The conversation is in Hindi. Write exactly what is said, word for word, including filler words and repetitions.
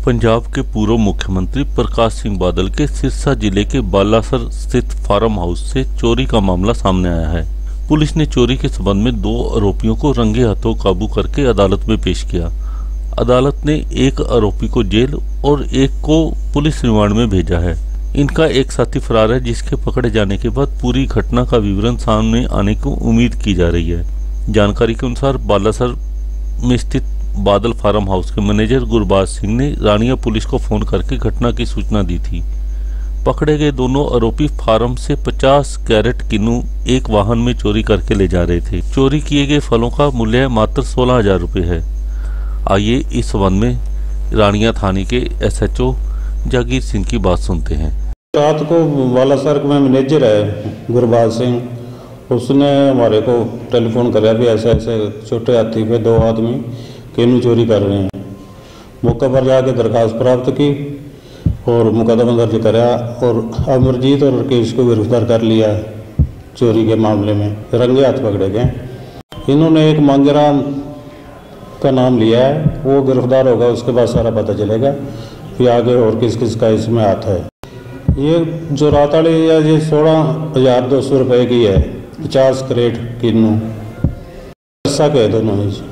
पंजाब के पूर्व मुख्यमंत्री प्रकाश सिंह बादल के सिरसा जिले के बालासर स्थित फार्म हाउस से चोरी का मामला सामने आया है। पुलिस ने चोरी के संबंध में दो आरोपियों को रंगे हाथों काबू करके अदालत में पेश किया। अदालत ने एक आरोपी को जेल और एक को पुलिस रिमांड में भेजा है। इनका एक साथी फरार है, जिसके पकड़े जाने के बाद पूरी घटना का विवरण सामने आने की उम्मीद की जा रही है। जानकारी के अनुसार बालासर में स्थित बादल फार्म हाउस के मैनेजर गुरबाज सिंह ने रानिया पुलिस को फोन करके घटना की सूचना दी थी। पकड़े गए दोनों आरोपी फार्म से पचास कैरेट किन्नू एक वाहन में चोरी करके ले जा रहे थे। चोरी किए गए फलों का मूल्य मात्र सोलह हजार रुपये है। आइए इस संबंध में रानिया थाने के S H O Jagir Singh की बात सुनते हैं। रात को बालासर में मैनेजर है गुरबाज सिंह, उसने हमारे को टेलीफोन कराया भी ऐसे ऐसे छोटे हाथी पे दो आदमी किन्नू चोरी कर रहे हैं। मौके पर जाके दरखास्त प्राप्त की और मुकदमा दर्ज कराया और अमरजीत और राकेश को गिरफ्तार कर लिया। चोरी के मामले में रंगे हाथ पकड़े गए। इन्होंने एक मांगेराम का नाम लिया है, वो गिरफ्तार होगा, उसके बाद सारा पता चलेगा कि आगे और किस किस का इसमें हाथ है। ये जो रात वाली है ये सोलह हजार दो सौ रुपये की है, पचास करेट किन्नू के दोनों ही।